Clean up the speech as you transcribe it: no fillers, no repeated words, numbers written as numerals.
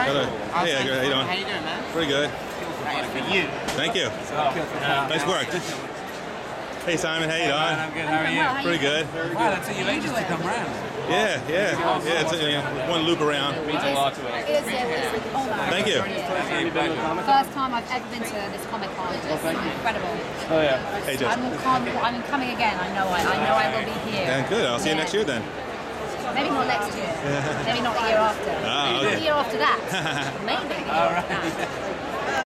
Hey, Edgar, how you doing? How you doing, man? Pretty good. That is for you. Thank you. Nice work. Hey, Simon, how you doing? I'm good. How are you? Pretty good. Wow, that took you ages to come round. Yeah. It's one loop around. Means a lot to us. It is an honor. Thank you. First time I've ever been to this Comic Con. It's incredible. Oh yeah. Hey, Jess. I'm coming again. I know I will be here. Yeah, good. I'll see you next year then. Maybe not next year. Maybe not the year after. Ah, Maybe okay. the year after that. Maybe the year after that.